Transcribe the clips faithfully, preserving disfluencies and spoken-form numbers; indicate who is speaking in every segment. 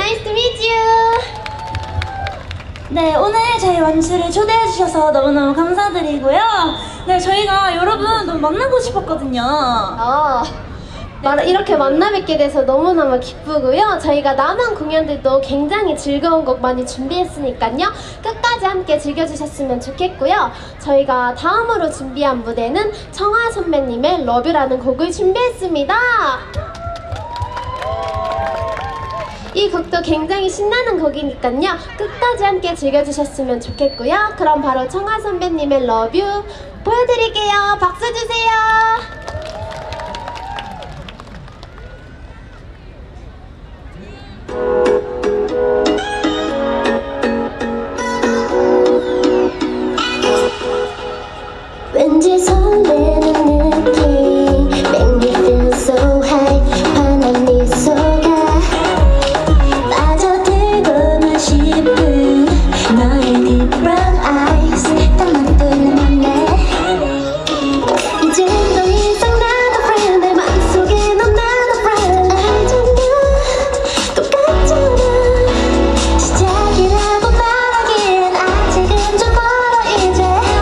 Speaker 1: Nice to meet you.
Speaker 2: 네, 오늘 저희 원추를 초대해주셔서 너무너무 감사드리고요. 네, 저희가 여러분 너무 만나고 싶었거든요.
Speaker 1: 아, 네. 이렇게 만나 뵙게 돼서 너무너무 기쁘고요. 저희가 남은 공연들도 굉장히 즐거운 곡 많이 준비했으니까요. 끝까지 함께 즐겨주셨으면 좋겠고요. 저희가 다음으로 준비한 무대는 청아 선배님의 러뷰라는 곡을 준비했습니다. 이 곡도 굉장히 신나는 곡이니까요. 끝까지 함께 즐겨주셨으면 좋겠고요. 그럼 바로 청아 선배님의 러뷰 보여드릴게요. 박수 주세요.
Speaker 3: 왠지 설레는 느낌 Make me feel so high 환한 미소가 빠져들고만 싶은 너의 deep brown eyes 딱 맞돌려만 해 이젠 더 이상 나도 friend 내 맘속에 넌 나도 friend 알잖아 똑같잖아 시작이라고 말하기엔 아직은 좀 멀어 이제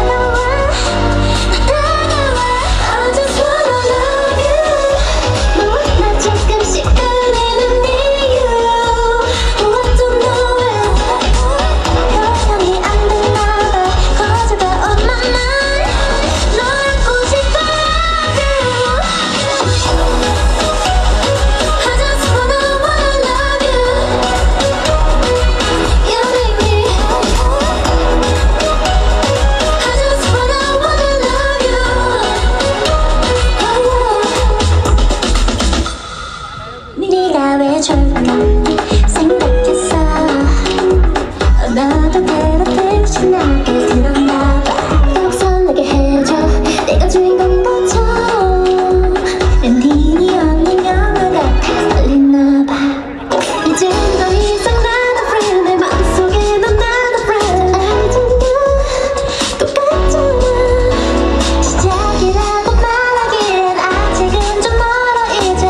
Speaker 3: 왜 좋을까 생각했어 너도 괴롭힐 신나게 들었나봐 더욱 설레게 해줘 내가 주인공인 것처럼 엔딩이 없는 영화 같아 설레나봐 이젠 더 이상 나도 friend 내 맘속에 넌 나도 friend 알잖아 똑같잖아 시작이라고 말하기엔 아직은 좀 멀어 이제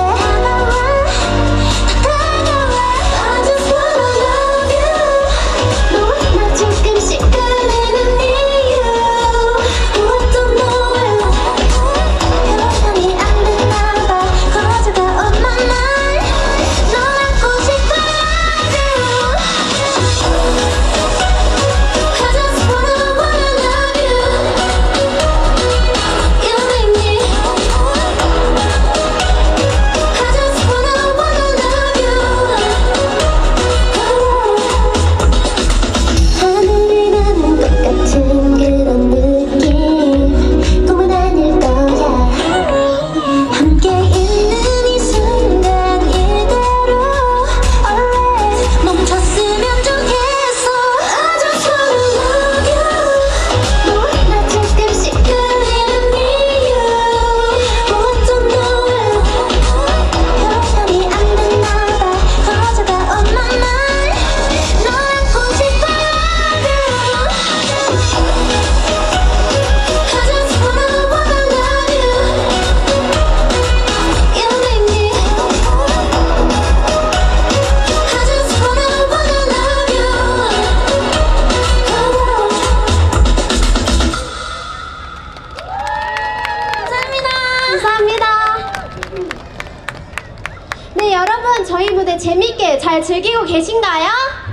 Speaker 3: 네, 여러분 저희 무대 재밌게 잘 즐기고 계신가요?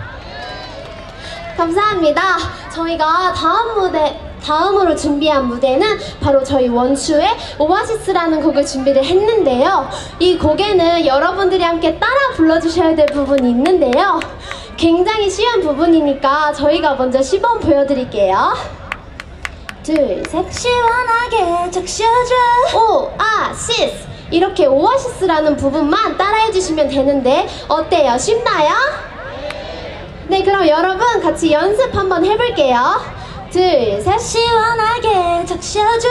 Speaker 3: 감사합니다. 저희가 다음 무대, 다음으로 준비한 무대는 바로 저희 원추의 오아시스라는 곡을 준비를 했는데요. 이 곡에는 여러분들이 함께 따라 불러주셔야 될 부분이 있는데요. 굉장히 쉬운 부분이니까 저희가 먼저 시범 보여드릴게요. 둘, 셋. 시원하게 적셔줘 오아시스. 이렇게 오아시스라는 부분만 따라해주시면 되는데 어때요? 쉽나요? 네, 그럼 여러분 같이 연습 한번 해볼게요. 둘, 셋. 시원하게 적셔줘.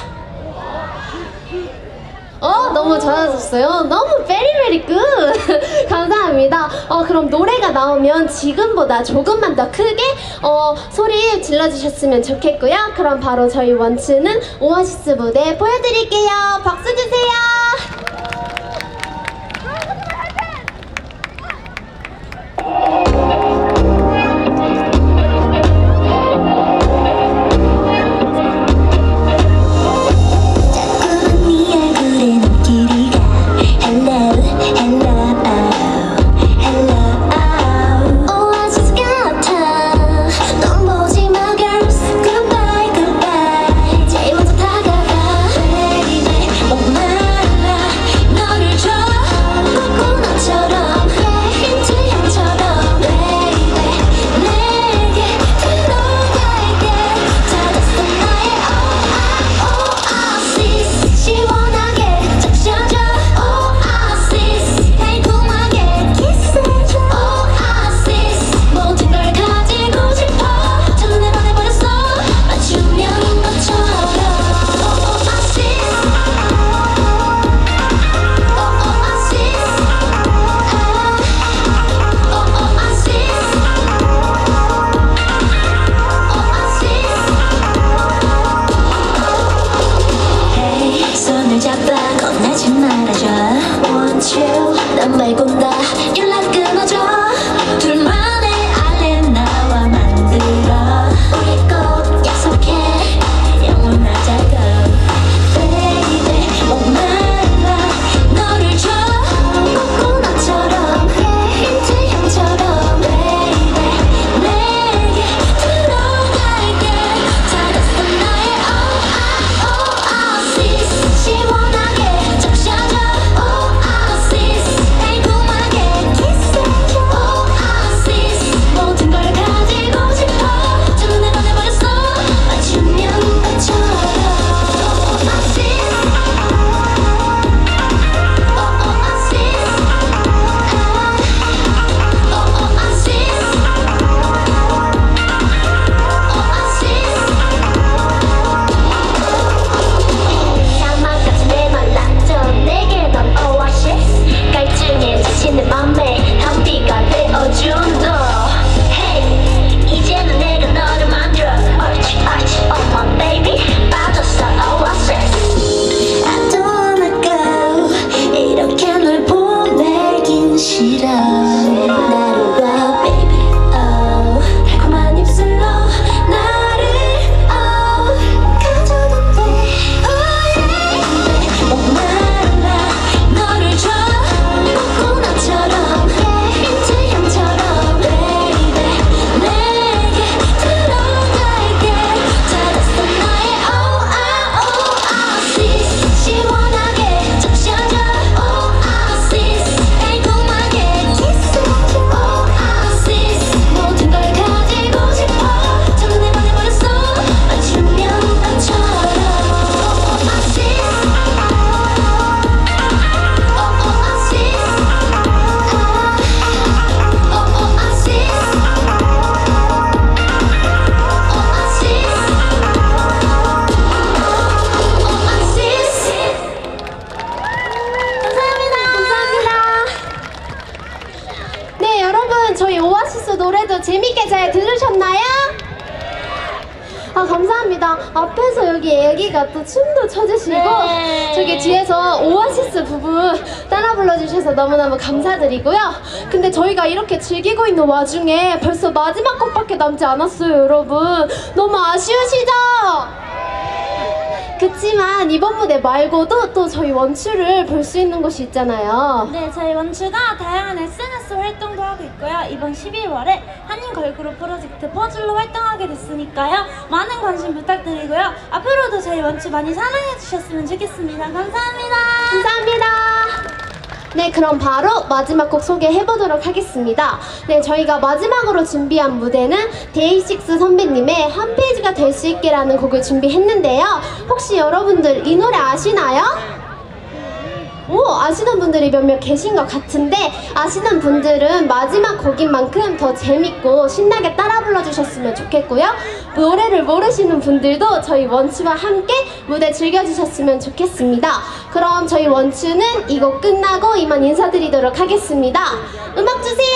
Speaker 3: 어, 너무 잘하셨어요. 너무 베리베리 굿. 감사합니다. 어, 그럼 노래가 나오면 지금보다 조금만 더 크게 어, 소리 질러주셨으면 좋겠고요. 그럼 바로 저희 원추는 오아시스 무대 보여드릴게요. 박수 주세요. 여러분 저희 오아시스 노래도 재밌게 잘 들으셨나요? 아 감사합니다. 앞에서 여기 애기가 또 춤도 춰주시고
Speaker 2: 네.
Speaker 3: 저기 뒤에서 오아시스 부분 따라 불러주셔서 너무너무 감사드리고요. 근데 저희가 이렇게 즐기고 있는 와중에 벌써 마지막 곡밖에 남지 않았어요, 여러분. 너무 아쉬우시죠? 그치만 이번 무대 말고도 또 저희 원추를 볼 수 있는 곳이 있잖아요.
Speaker 2: 네, 저희 원추가 다양한 에스엔에스 활동도 하고 있고요. 이번 십일월에 한인 걸그룹 프로젝트 퍼즐로 활동하게 됐으니까요. 많은 관심 부탁드리고요. 앞으로도 저희 원추 많이 사랑해 주셨으면 좋겠습니다. 감사합니다.
Speaker 3: 감사합니다. 네, 그럼 바로 마지막 곡 소개해보도록 하겠습니다. 네, 저희가 마지막으로 준비한 무대는 데이식스 선배님의 한 페이지가 될 수 있게라는 곡을 준비했는데요. 혹시 여러분들 이 노래 아시나요? 오, 아시는 분들이 몇몇 계신 것 같은데 아시는 분들은 마지막 곡인 만큼 더 재밌고 신나게 따라 불러주셨으면 좋겠고요. 노래를 모르시는 분들도 저희 원추와 함께 무대 즐겨주셨으면 좋겠습니다. 그럼 저희 원추는 이 곡 끝나고 이만 인사드리도록 하겠습니다. 음악 주세요.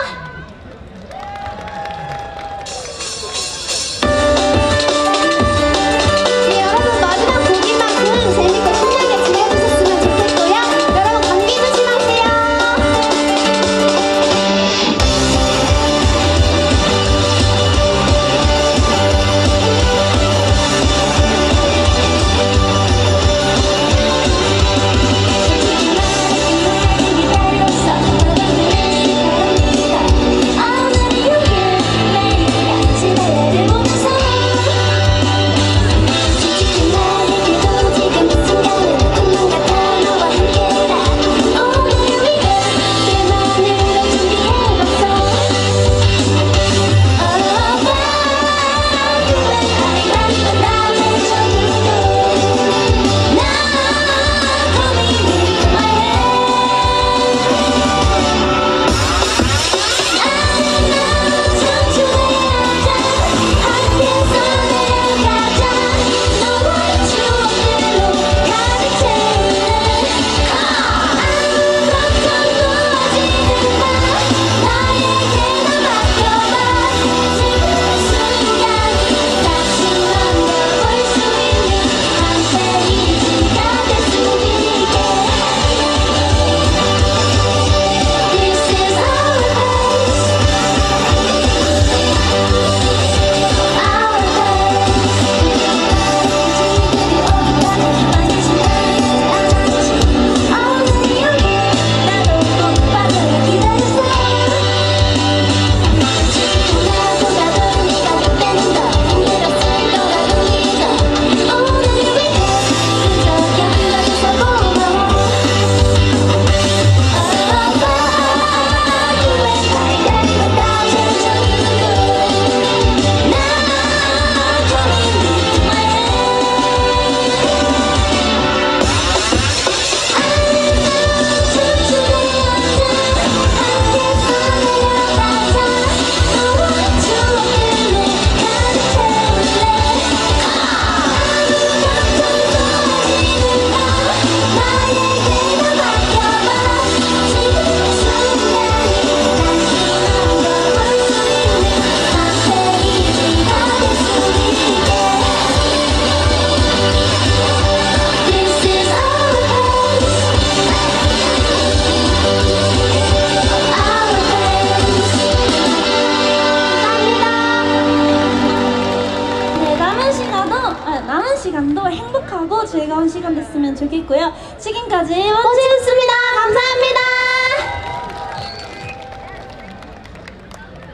Speaker 2: 시간도 행복하고 즐거운 시간 됐으면 좋겠고요. 지금까지 원추
Speaker 3: 고생했습니다. 감사합니다.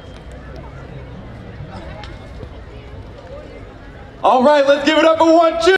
Speaker 4: All right, let's give it up for One Two.